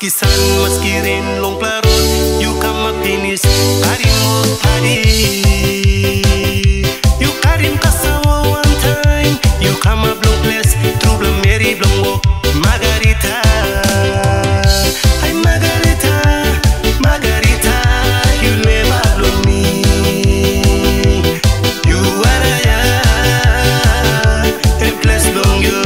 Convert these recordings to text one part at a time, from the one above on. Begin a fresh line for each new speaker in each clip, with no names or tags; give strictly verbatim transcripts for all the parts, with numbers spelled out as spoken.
Meski sun, meski rain, long larut, you come up finish. Pari mo pari, you carry kasawa one time. You come up long place, trouble Mary blong walk. Margarita, ay Margarita, Margarita, you never blow me. You are a place long you.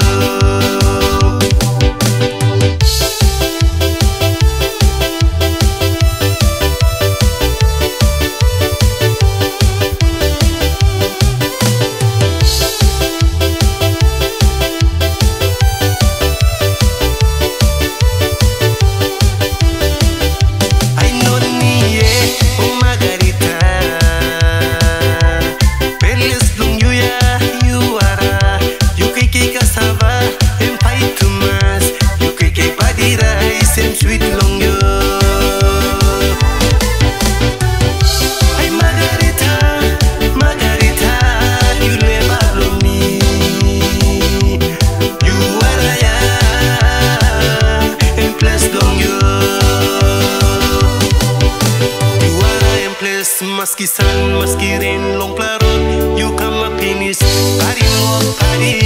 Meski sun, meski rain, long larut, you come up finish. Pari mo pari,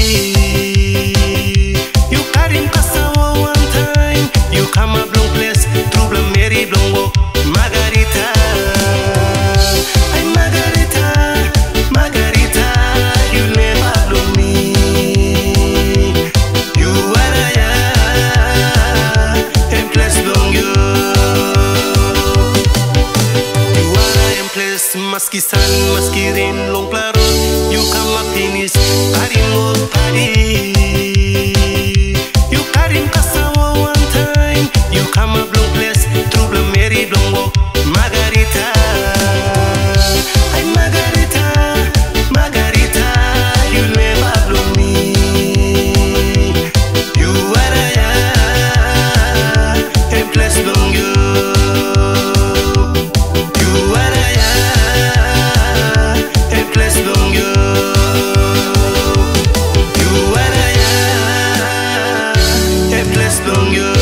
you carry kasawa one time. You come up long place, trouble Mary blong walk. Margarita, ay Margarita, Margarita, you never blow me. You are a place long you. Meski sun, meski rain, long larut, you come up finish. Pari mo pari, you carry kasawa one time. You come up long place, trouble Mary blong walk. Margarita, ay Margarita, Margarita, you never blow me. You are a place long you. Long you.